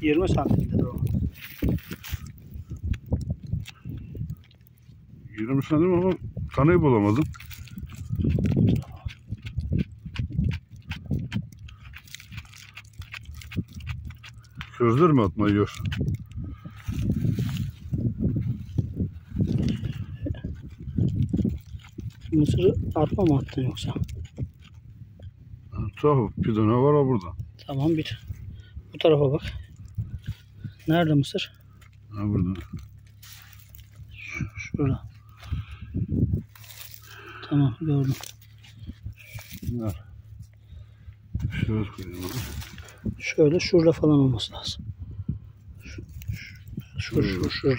20 santimde o. 20 santim ama taneyi bulamadım. Közler mi atmayı yoksa? Mısırı atma mı attın yoksa? Tabii bir tane var ha burada. Tamam bir. Bu tarafa bak. Nerede mısır? Ha burada. Şurada. Tamam gördüm. Bunlar. Şöyle koyayım. Şöyle şurada falan olması lazım. Şurada.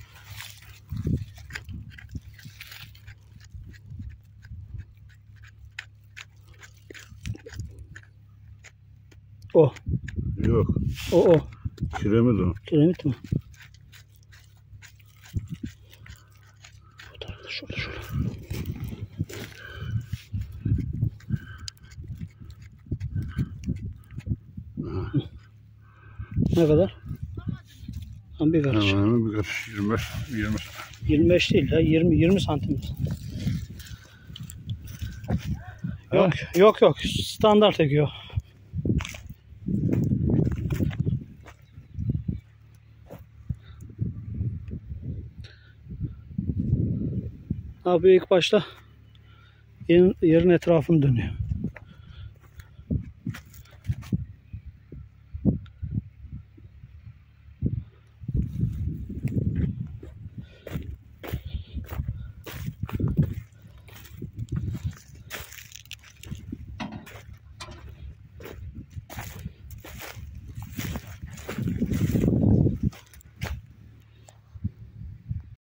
O. Yok. O. Kiremit o. Kiremit mi? Bu tarafta şurada. Ne kadar? Bir karış. Hemen bir karış. 20. 25 değil ya. 20 santim. Yok. Standart ekiyor. Ne yapıyor ilk başta? Yerin etrafını dönüyor.